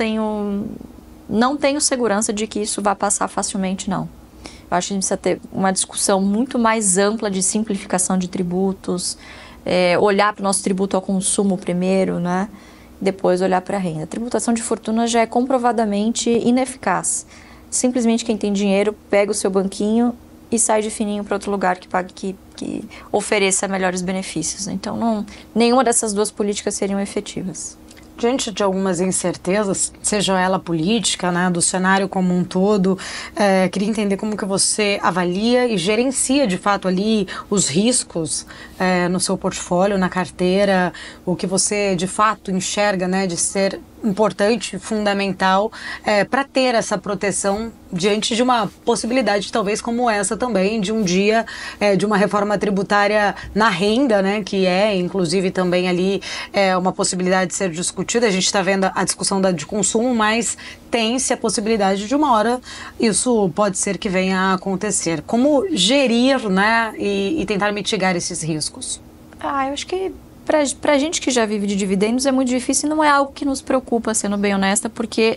tenho segurança de que isso vai passar facilmente, não. Eu acho que a gente precisa ter uma discussão muito mais ampla de simplificação de tributos, olhar para o nosso tributo ao consumo primeiro, né? Depois olhar para a renda. A tributação de fortuna já é comprovadamente ineficaz. Simplesmente quem tem dinheiro pega o seu banquinho e sai de fininho para outro lugar que ofereça melhores benefícios. Então, nenhuma dessas duas políticas seriam efetivas. Diante de algumas incertezas, seja ela política, né, do cenário como um todo, queria entender como que você avalia e gerencia de fato ali os riscos no seu portfólio, na carteira, o que você de fato enxerga, né, de ser importante, fundamental para ter essa proteção diante de uma possibilidade talvez como essa também, de um dia de uma reforma tributária na renda, né, que inclusive também ali uma possibilidade de ser discutida. A gente está vendo a discussão de consumo, mas tem-se a possibilidade de uma hora isso pode ser que venha a acontecer. Como gerir, né, e tentar mitigar esses riscos? Eu acho que para a gente que já vive de dividendos é muito difícil e não é algo que nos preocupa, sendo bem honesta, porque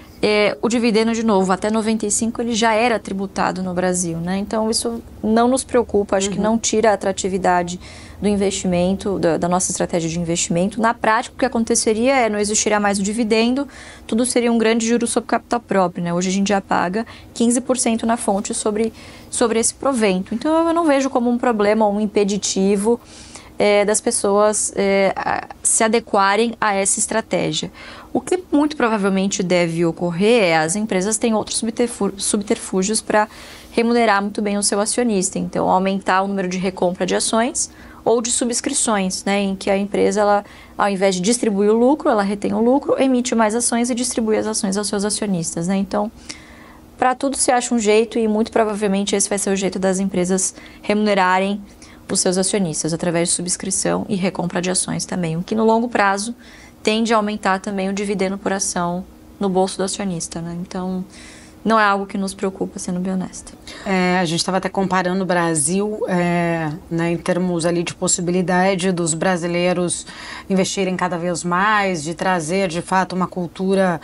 o dividendo, de novo, até 95 ele já era tributado no Brasil, né? Então isso não nos preocupa, acho que não tira a atratividade do investimento, da nossa estratégia de investimento. Na prática, o que aconteceria não existiria mais o dividendo, tudo seria um grande juro sobre capital próprio, né? Hoje a gente já paga 15% na fonte sobre esse provento. Então eu não vejo como um problema, um impeditivo das pessoas se adequarem a essa estratégia. O que muito provavelmente deve ocorrer as empresas têm outros subterfúgios para remunerar muito bem o seu acionista. Então, aumentar o número de recompra de ações ou de subscrições, né, em que a empresa, ela, ao invés de distribuir o lucro, ela retém o lucro, emite mais ações e distribui as ações aos seus acionistas, né? Então, para tudo se acha um jeito e muito provavelmente esse vai ser o jeito das empresas remunerarem os seus acionistas, através de subscrição e recompra de ações também, o que no longo prazo tende a aumentar também o dividendo por ação no bolso do acionista, né? Então, não é algo que nos preocupa, sendo bem honesta. A gente estava até comparando o Brasil, né, em termos ali de possibilidade dos brasileiros investirem cada vez mais, de trazer de fato uma cultura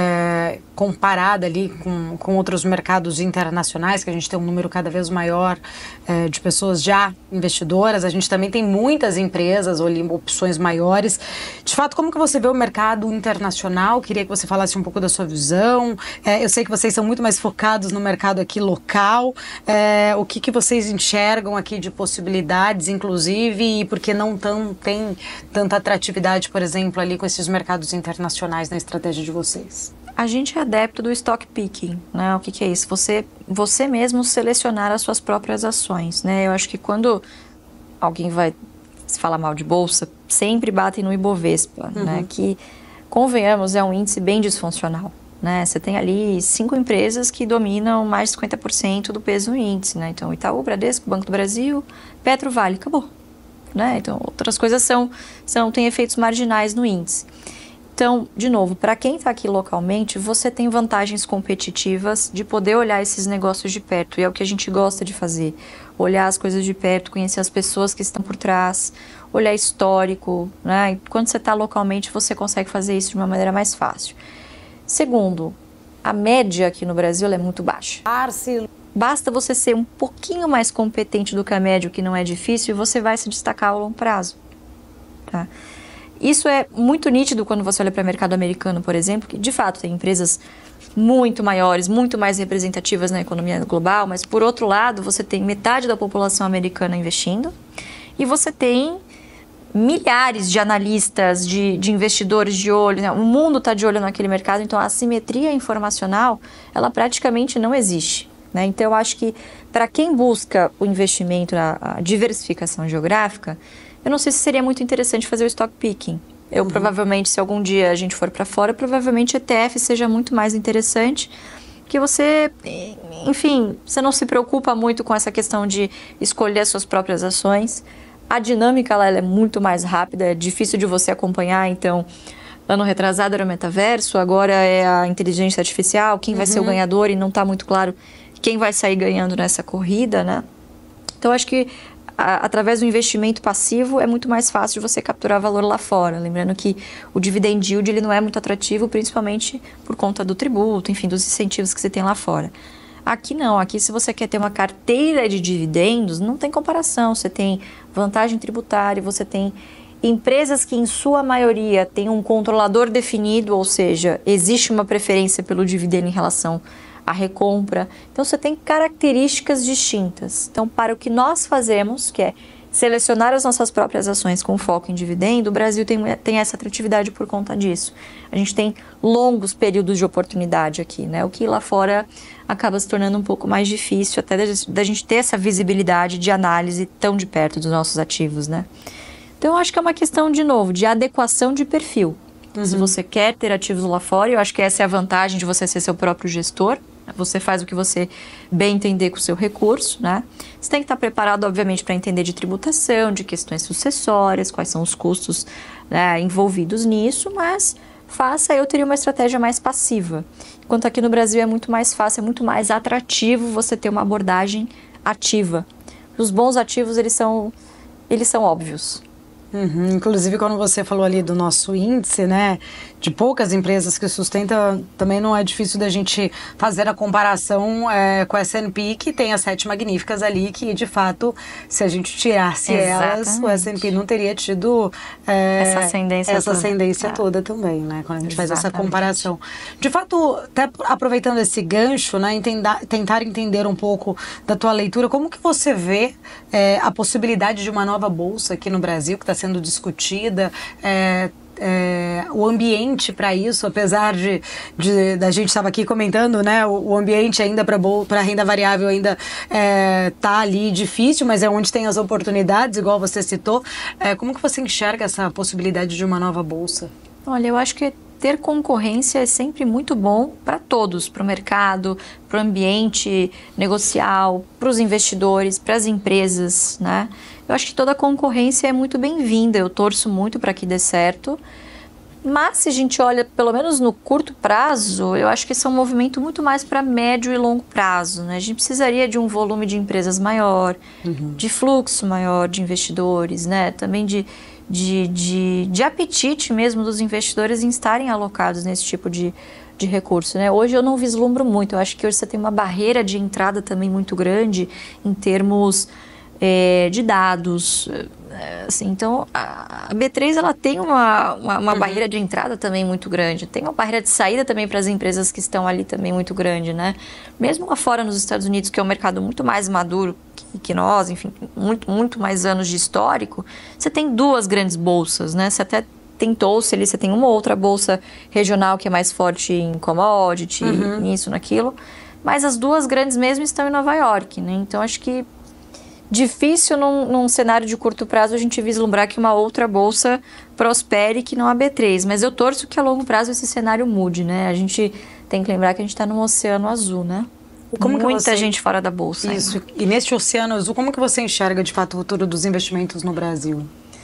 comparada ali com outros mercados internacionais, que a gente tem um número cada vez maior de pessoas já investidoras. A gente também tem muitas empresas, opções maiores. De fato, como que você vê o mercado internacional? Queria que você falasse um pouco da sua visão. Eu sei que vocês são muito mais focados no mercado aqui local. O que vocês enxergam aqui de possibilidades, inclusive, e por que não tem tanta atratividade, por exemplo, ali com esses mercados internacionais na estratégia de vocês? A gente é adepto do stock picking, né? O que é isso? Você mesmo selecionar as suas próprias ações, né? Eu acho que quando alguém vai se falar mal de bolsa, sempre batem no Ibovespa, né? Que, convenhamos, é um índice bem disfuncional, né? Você tem ali 5 empresas que dominam mais de 50% do peso do índice, né? Então, Itaú, Bradesco, Banco do Brasil, Petro, Vale, acabou, né? Então, outras coisas têm efeitos marginais no índice. Então, de novo, para quem está aqui localmente, você tem vantagens competitivas de poder olhar esses negócios de perto. E é o que a gente gosta de fazer. Olhar as coisas de perto, conhecer as pessoas que estão por trás, olhar histórico, né? E quando você está localmente, você consegue fazer isso de uma maneira mais fácil. Segundo, a média aqui no Brasil é muito baixa. Basta você ser um pouquinho mais competente do que a média, o que não é difícil, e você vai se destacar ao longo prazo, tá? Isso é muito nítido quando você olha para o mercado americano, por exemplo, que de fato tem empresas muito maiores, muito mais representativas na economia global, mas por outro lado você tem metade da população americana investindo e você tem milhares de analistas, de investidores de olho, né? O mundo está de olho naquele mercado, então a assimetria informacional, ela praticamente não existe, né? Então eu acho que para quem busca o investimento, a diversificação geográfica, eu não sei se seria muito interessante fazer o stock picking. Provavelmente, se algum dia a gente for para fora, provavelmente ETF seja muito mais interessante, que você, enfim, você não se preocupa muito com essa questão de escolher as suas próprias ações. A dinâmica ela é muito mais rápida, é difícil de você acompanhar, então, ano retrasado era o metaverso, agora é a inteligência artificial, quem vai ser o ganhador e não está muito claro quem vai sair ganhando nessa corrida, né? Então, acho que através do investimento passivo, é muito mais fácil de você capturar valor lá fora. Lembrando que o dividend yield ele não é muito atrativo, principalmente por conta do tributo, enfim, dos incentivos que você tem lá fora. Aqui não, aqui se você quer ter uma carteira de dividendos, não tem comparação. Você tem vantagem tributária, você tem empresas que em sua maioria têm um controlador definido, ou seja, existe uma preferência pelo dividendo em relação à recompra. Então você tem características distintas. Então para o que nós fazemos, que é selecionar as nossas próprias ações com foco em dividendo, o Brasil tem essa atratividade por conta disso. A gente tem longos períodos de oportunidade aqui, né? O que lá fora acaba se tornando um pouco mais difícil, até da gente ter essa visibilidade de análise tão de perto dos nossos ativos, né? Então eu acho que é uma questão, de novo, de adequação de perfil. Se você quer ter ativos lá fora, eu acho que essa é a vantagem de você ser seu próprio gestor. Você faz o que você bem entender com o seu recurso, né? Você tem que estar preparado, obviamente, para entender de tributação, de questões sucessórias, quais são os custos, né, envolvidos nisso, mas eu teria uma estratégia mais passiva. Enquanto aqui no Brasil é muito mais fácil, é muito mais atrativo você ter uma abordagem ativa. Os bons ativos, eles são óbvios. Inclusive, quando você falou ali do nosso índice, né, de poucas empresas que sustentam, também não é difícil da gente fazer a comparação com a S&P, que tem as 7 magníficas ali, que de fato, se a gente tirasse elas, o S&P não teria tido essa ascendência toda também, né, quando a gente faz essa comparação. De fato, até aproveitando esse gancho, né, tentar entender um pouco da tua leitura, como que você vê a possibilidade de uma nova bolsa aqui no Brasil, que está sendo discutida, o ambiente para isso, apesar da gente estava aqui comentando, né, o ambiente ainda para renda variável ainda tá ali difícil, mas é onde tem as oportunidades, igual você citou. Como que você enxerga essa possibilidade de uma nova bolsa? Olha, eu acho que ter concorrência é sempre muito bom para todos, para o mercado, para o ambiente negocial, para os investidores, para as empresas, né? Eu acho que toda concorrência é muito bem-vinda, eu torço muito para que dê certo, mas se a gente olha, pelo menos no curto prazo, eu acho que esse é um movimento muito mais para médio e longo prazo, né? A gente precisaria de um volume de empresas maior, de fluxo maior de investidores, né? Também de apetite mesmo dos investidores em estarem alocados nesse tipo de recurso, né? Hoje eu não vislumbro muito, eu acho que hoje você tem uma barreira de entrada também muito grande em termos de dados, assim, então a B3 ela tem uma barreira de entrada também muito grande, tem uma barreira de saída também para as empresas que estão ali também muito grande, né? Mesmo lá fora nos Estados Unidos, que é um mercado muito mais maduro que nós, enfim, muito mais anos de histórico, você tem 2 grandes bolsas, né? Você até tentou-se ali, você tem uma outra bolsa regional que é mais forte em commodity, nisso, naquilo, mas as 2 grandes mesmo estão em Nova York, né? Então acho que difícil num cenário de curto prazo a gente vislumbrar que uma outra bolsa prospere que não a B3, mas eu torço que a longo prazo esse cenário mude, né? A gente tem que lembrar que a gente está num oceano azul, né? Muita gente fora da bolsa. Isso, e neste oceano azul, como que você enxerga de fato o futuro dos investimentos no Brasil?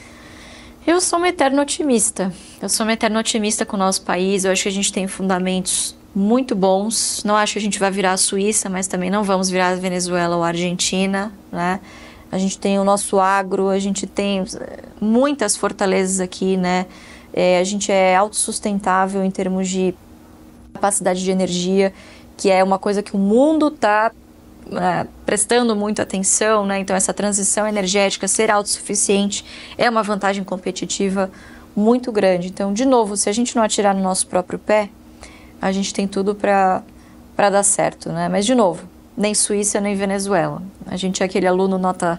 Eu sou uma eterna otimista. Com o nosso país, eu acho que a gente tem fundamentos muito bons. Não acho que a gente vai virar a Suíça, mas também não vamos virar a Venezuela ou a Argentina, né? A gente tem o nosso agro, a gente tem muitas fortalezas aqui, né? A gente é autossustentável em termos de capacidade de energia, que é uma coisa que o mundo está prestando muita atenção, né? Então essa transição energética, ser autossuficiente, é uma vantagem competitiva muito grande. Então, de novo, se a gente não atirar no nosso próprio pé, a gente tem tudo para dar certo, né? Mas, de novo, nem Suíça, nem Venezuela. A gente é aquele aluno nota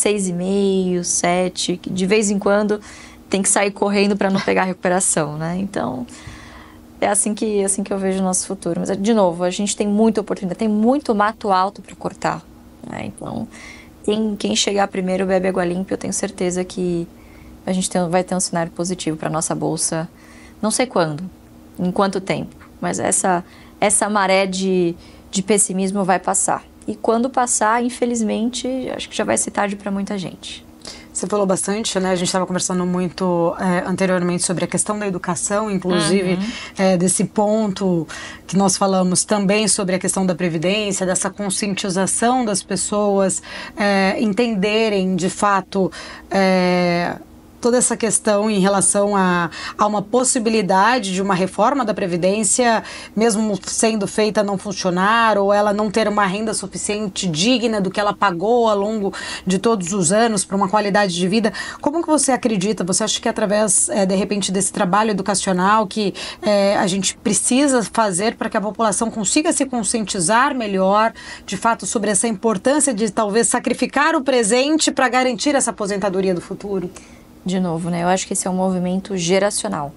6,5, 7, que de vez em quando tem que sair correndo para não pegar a recuperação, né? Então, é assim que eu vejo o nosso futuro. Mas, de novo, a gente tem muita oportunidade, tem muito mato alto para cortar, né? Então, quem chegar primeiro bebe água limpa, eu tenho certeza que a gente vai ter um cenário positivo para a nossa bolsa, não sei quando, em quanto tempo. Mas essa maré de pessimismo vai passar. E quando passar, infelizmente, acho que já vai ser tarde para muita gente. Você falou bastante, né? A gente estava conversando muito anteriormente sobre a questão da educação, inclusive desse ponto que nós falamos também sobre a questão da previdência, dessa conscientização das pessoas entenderem de fato toda essa questão em relação a uma possibilidade de uma reforma da Previdência, mesmo sendo feita não funcionar, ou ela não ter uma renda suficiente digna do que ela pagou ao longo de todos os anos para uma qualidade de vida. Como que você acredita? Você acha que através, de repente, desse trabalho educacional que a gente precisa fazer para que a população consiga se conscientizar melhor, de fato, sobre essa importância de talvez sacrificar o presente para garantir essa aposentadoria do futuro? De novo, né? Eu acho que esse é um movimento geracional.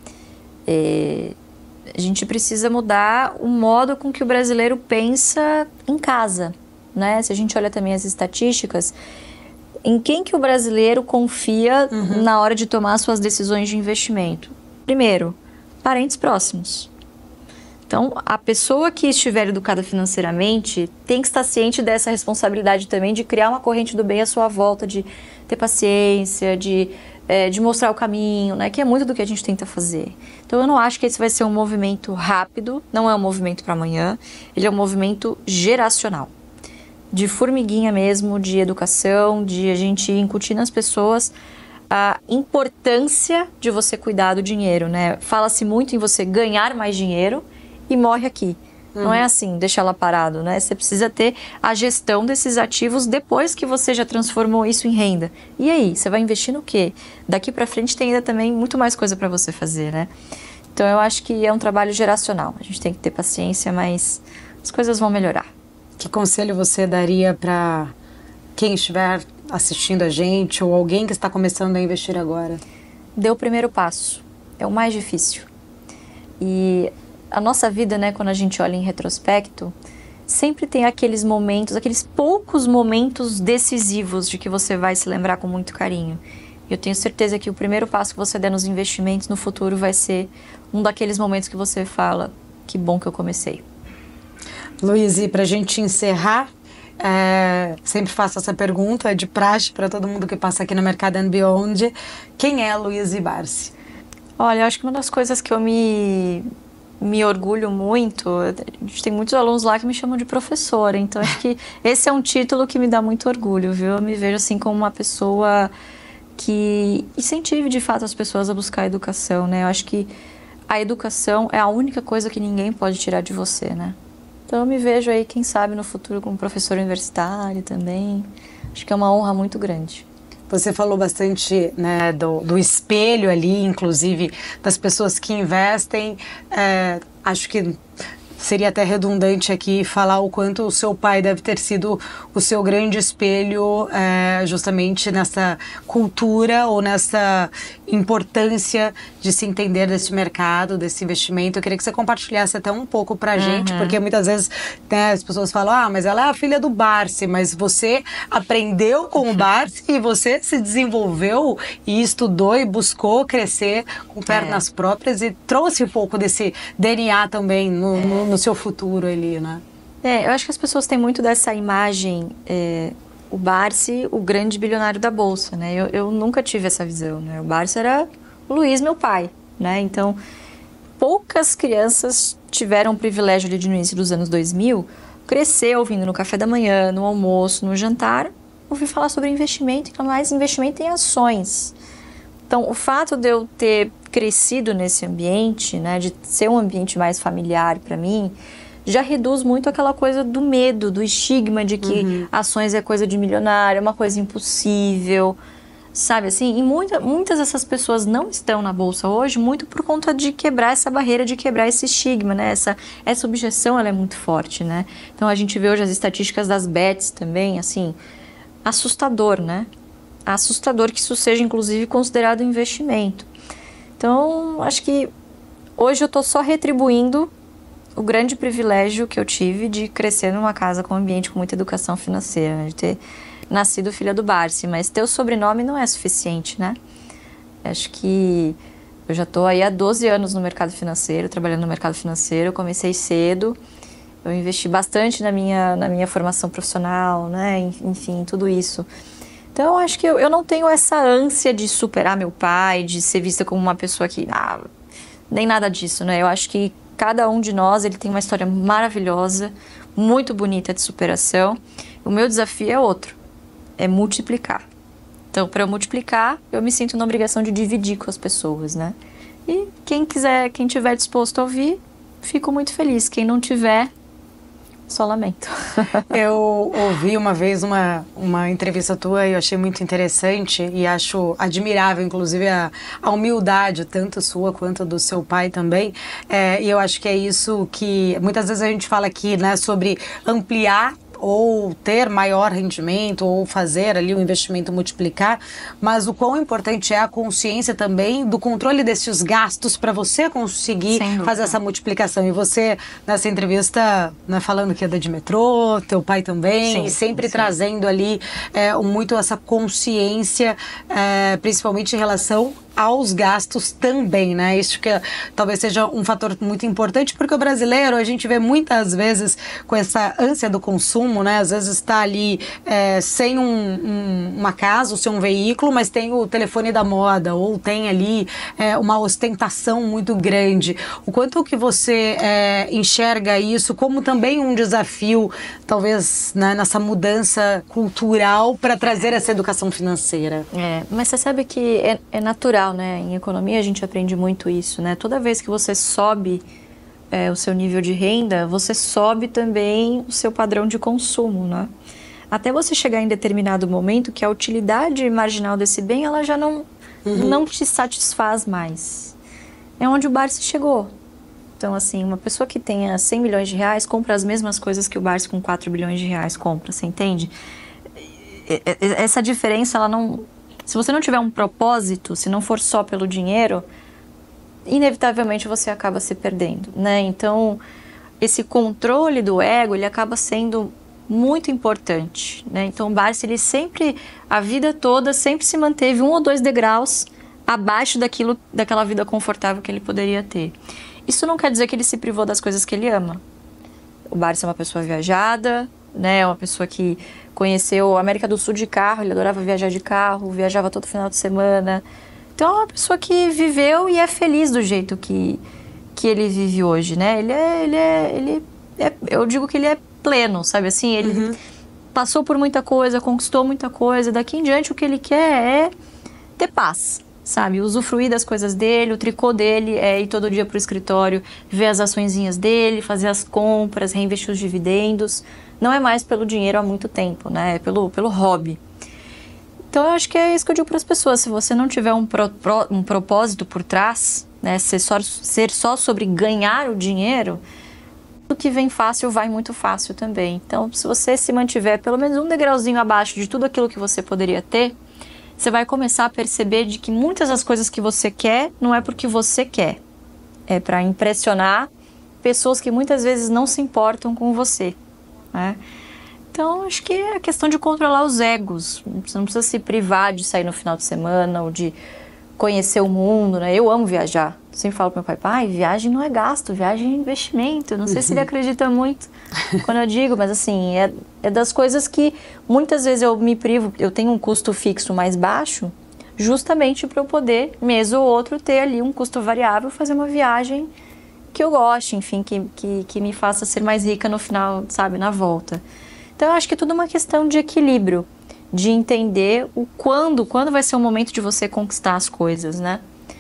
A gente precisa mudar o modo com que o brasileiro pensa em casa, né? Se a gente olha também as estatísticas, em quem que o brasileiro confia na hora de tomar suas decisões de investimento? Primeiro, parentes próximos. Então, a pessoa que estiver educada financeiramente tem que estar ciente dessa responsabilidade também de criar uma corrente do bem à sua volta, de ter paciência, de mostrar o caminho, né? Que é muito do que a gente tenta fazer. Então, eu não acho que esse vai ser um movimento rápido, não é um movimento para amanhã, ele é um movimento geracional, de formiguinha mesmo, de educação, de a gente incutir nas pessoas a importância de você cuidar do dinheiro, né? Fala-se muito em você ganhar mais dinheiro e morre aqui. Não é assim, deixar ela parado, né? Você precisa ter a gestão desses ativos depois que você já transformou isso em renda. E aí, você vai investir no quê? Daqui para frente tem ainda também muito mais coisa para você fazer, né? Então eu acho que é um trabalho geracional. A gente tem que ter paciência, mas as coisas vão melhorar. Que conselho você daria para quem estiver assistindo a gente ou alguém que está começando a investir agora? Dê o primeiro passo. É o mais difícil. E a nossa vida, né, quando a gente olha em retrospecto, sempre tem aqueles momentos, aqueles poucos momentos decisivos de que você vai se lembrar com muito carinho. Eu tenho certeza que o primeiro passo que você der nos investimentos no futuro vai ser um daqueles momentos que você fala, que bom que eu comecei. Luiz, e para a gente encerrar, sempre faço essa pergunta de praxe para todo mundo que passa aqui no Mercado and Beyond. Quem é Luiz Barsi? Olha, eu acho que uma das coisas que eu me orgulho muito, a gente tem muitos alunos lá que me chamam de professora, então acho que esse é um título que me dá muito orgulho, viu? Eu me vejo assim como uma pessoa que incentive de fato as pessoas a buscar a educação, né? Eu acho que a educação é a única coisa que ninguém pode tirar de você, né? Então eu me vejo aí, quem sabe, no futuro como professora universitária também. Acho que é uma honra muito grande. Você falou bastante, né, do espelho ali, inclusive das pessoas que investem. Acho que seria até redundante aqui falar o quanto o seu pai deve ter sido o seu grande espelho, justamente nessa cultura ou nessa importância de se entender desse mercado, desse investimento. Eu queria que você compartilhasse até um pouco pra gente, porque muitas vezes, né, as pessoas falam, mas ela é a filha do Barsi, mas você aprendeu com o Barsi e você se desenvolveu e estudou e buscou crescer com pernas próprias e trouxe um pouco desse DNA também no seu futuro ali, né? Eu acho que as pessoas têm muito dessa imagem, o Barsi, o grande bilionário da Bolsa, né? Eu nunca tive essa visão, né? O Barsi era o Luiz, meu pai, né? Então, poucas crianças tiveram o privilégio ali de, no início dos anos 2000, crescer ouvindo no café da manhã, no almoço, no jantar, ouvir falar sobre investimento, e mais investimento em ações. Então, o fato de eu ter crescido nesse ambiente, né, de ser um ambiente mais familiar para mim, já reduz muito aquela coisa do medo, do estigma de que ações é coisa de milionário, é uma coisa impossível, sabe assim? E muitas dessas pessoas não estão na Bolsa hoje muito por conta de quebrar essa barreira, de quebrar esse estigma, né? Essa objeção, ela é muito forte, né? Então, a gente vê hoje as estatísticas das bets também, assim, assustador, né? Assustador que isso seja, inclusive, considerado investimento. Então, acho que hoje eu estou só retribuindo o grande privilégio que eu tive de crescer numa casa com um ambiente com muita educação financeira, né? De ter nascido filha do Barsi, mas ter o sobrenome não é suficiente, né? Acho que eu já estou aí há 12 anos no mercado financeiro, trabalhando no mercado financeiro, eu comecei cedo, eu investi bastante na minha formação profissional, né? Enfim, tudo isso. Então, acho que eu não tenho essa ânsia de superar meu pai, de ser vista como uma pessoa que... nem nada disso, né? Eu acho que cada um de nós, ele tem uma história maravilhosa, muito bonita de superação. O meu desafio é outro, é multiplicar. Então, para eu multiplicar, eu me sinto na obrigação de dividir com as pessoas, né? E quem tiver disposto a ouvir, fico muito feliz. Quem não tiver... só lamento. Eu ouvi uma vez uma entrevista tua e eu achei muito interessante e acho admirável, inclusive, a humildade, tanto sua quanto do seu pai também. E eu acho que é isso que muitas vezes a gente fala aqui, né, sobre ampliar ou ter maior rendimento, ou fazer ali o investimento multiplicar, mas o quão importante é a consciência também do controle desses gastos para você conseguir fazer essa multiplicação. E você, nessa entrevista, né, falando que é de metrô, teu pai também, e sempre trazendo ali muito essa consciência, principalmente em relação aos gastos também, né? Isso que talvez seja um fator muito importante, porque o brasileiro, a gente vê muitas vezes com essa ânsia do consumo, né? Às vezes está ali sem uma casa, ou sem um veículo, mas tem o telefone da moda, ou tem ali uma ostentação muito grande. O quanto que você enxerga isso como também um desafio, talvez, né, nessa mudança cultural para trazer essa educação financeira? Mas você sabe que é natural, né? Em economia a gente aprende muito isso, né? Toda vez que você sobe o seu nível de renda, você sobe também o seu padrão de consumo, né? Até você chegar em determinado momento que a utilidade marginal desse bem, ela já não te satisfaz mais. É onde o Barsi chegou. Então, assim, uma pessoa que tenha 100 milhões de reais compra as mesmas coisas que o Barsi com 4 bilhões de reais compra, você entende? Essa diferença, ela não... Se você não tiver um propósito, se não for só pelo dinheiro, inevitavelmente você acaba se perdendo, né? Então, esse controle do ego, ele acaba sendo muito importante, né? Então, o Barsi, ele sempre, a vida toda, sempre se manteve 1 ou 2 degraus abaixo daquela vida confortável que ele poderia ter. Isso não quer dizer que ele se privou das coisas que ele ama. O Barsi é uma pessoa viajada, né? Uma pessoa que conheceu a América do Sul de carro, ele adorava viajar de carro, viajava todo final de semana. Então, é uma pessoa que viveu e é feliz do jeito que ele vive hoje, né? Eu digo que ele é pleno, sabe assim? Ele passou por muita coisa, conquistou muita coisa. Daqui em diante, o que ele quer é ter paz, sabe? Usufruir das coisas dele, o tricô dele é ir todo dia pro escritório, ver as açõezinhas dele, fazer as compras, reinvestir os dividendos. Não é mais pelo dinheiro há muito tempo, né? É pelo hobby. Então, eu acho que é isso que eu digo para as pessoas. Se você não tiver um propósito por trás, né? Ser só sobre ganhar o dinheiro, o que vem fácil vai muito fácil também. Então, se você se mantiver pelo menos um degrauzinho abaixo de tudo aquilo que você poderia ter, você vai começar a perceber de que muitas das coisas que você quer não é porque você quer. É para impressionar pessoas que muitas vezes não se importam com você, né? Então, acho que é a questão de controlar os egos. Você não precisa se privar de sair no final de semana ou de conhecer o mundo, né? Eu amo viajar. Eu sempre falo pro meu pai, viagem não é gasto, viagem é investimento. Não sei se ele acredita muito quando eu digo, mas assim, é das coisas que muitas vezes eu me privo. Eu tenho um custo fixo mais baixo, justamente para eu poder, mês ou outro, ter ali um custo variável, fazer uma viagem que eu goste, enfim, que me faça ser mais rica no final, sabe, na volta. Então, eu acho que é tudo uma questão de equilíbrio, de entender o quando vai ser o momento de você conquistar as coisas, né?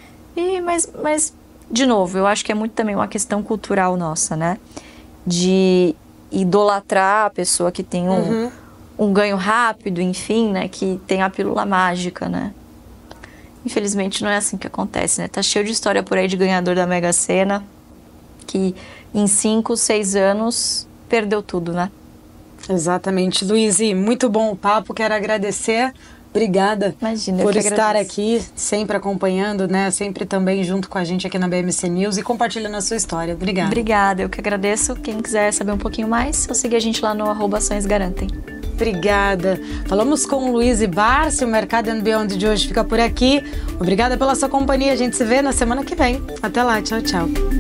Mas, de novo, eu acho que é muito também uma questão cultural nossa, né? De idolatrar a pessoa que tem um ganho rápido, enfim, né? Que tem a pílula mágica, né? Infelizmente, não é assim que acontece, né? Tá cheio de história por aí de ganhador da Mega Sena que em 5, 6 anos perdeu tudo, né? Exatamente, Luíse, muito bom o papo, quero agradecer, obrigada. Imagina, por estar aqui, sempre acompanhando, né, sempre também junto com a gente aqui na BMC News e compartilhando a sua história, obrigada. Obrigada, eu que agradeço, quem quiser saber um pouquinho mais, só seguir a gente lá no @açõesgaраntem. Obrigada. Falamos com Luíse Barsi, o Mercado and Beyond de hoje fica por aqui. Obrigada pela sua companhia, a gente se vê na semana que vem. Até lá, tchau, tchau.